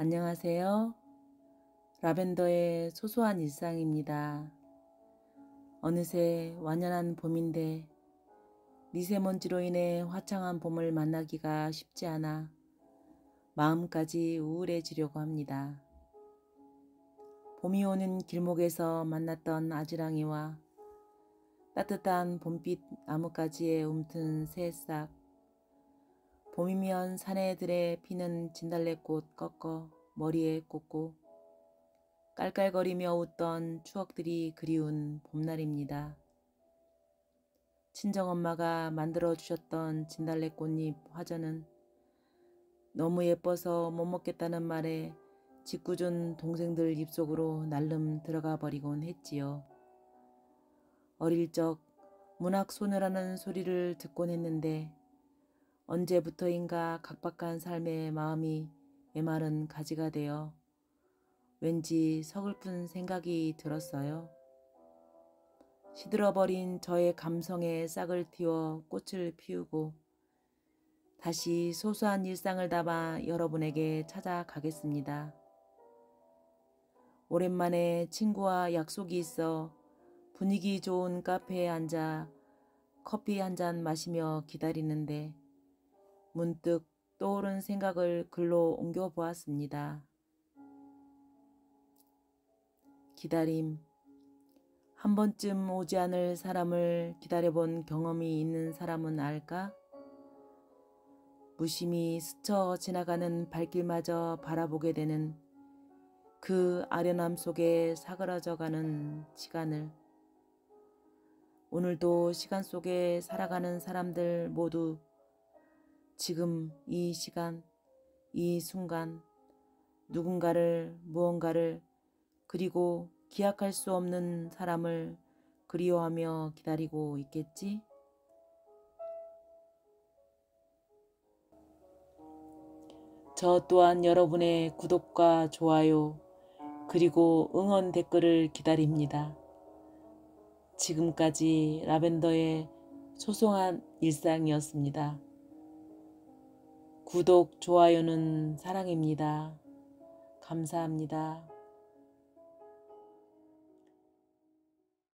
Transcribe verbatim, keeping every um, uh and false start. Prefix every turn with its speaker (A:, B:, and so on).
A: 안녕하세요. 라벤더의 소소한 일상입니다. 어느새 완연한 봄인데 미세먼지로 인해 화창한 봄을 만나기가 쉽지 않아 마음까지 우울해지려고 합니다. 봄이 오는 길목에서 만났던 아지랑이와 따뜻한 봄빛 나뭇가지에 움튼 새싹, 봄이면 사내들의 피는 진달래꽃 꺾어 머리에 꽂고 깔깔거리며 웃던 추억들이 그리운 봄날입니다. 친정엄마가 만들어주셨던 진달래꽃잎 화전은 너무 예뻐서 못 먹겠다는 말에 짓궂은 동생들 입속으로 날름 들어가 버리곤 했지요. 어릴 적 문학 소녀라는 소리를 듣곤 했는데 언제부터인가 각박한 삶의 마음이 메마른 가지가 되어 왠지 서글픈 생각이 들었어요. 시들어버린 저의 감성에 싹을 틔워 꽃을 피우고 다시 소소한 일상을 담아 여러분에게 찾아가겠습니다. 오랜만에 친구와 약속이 있어 분위기 좋은 카페에 앉아 커피 한 잔 마시며 기다리는데 문득 떠오른 생각을 글로 옮겨보았습니다. 기다림. 한 번쯤 오지 않을 사람을 기다려본 경험이 있는 사람은 알까? 무심히 스쳐 지나가는 발길마저 바라보게 되는 그 아련함 속에 사그러져가는 시간을. 오늘도 시간 속에 살아가는 사람들 모두 지금 이 시간, 이 순간 누군가를, 무언가를, 그리고 기약할 수 없는 사람을 그리워하며 기다리고 있겠지? 저 또한 여러분의 구독과 좋아요 그리고 응원 댓글을 기다립니다. 지금까지 라벤더의 소소한 일상이었습니다. 구독, 좋아요는 사랑입니다. 감사합니다.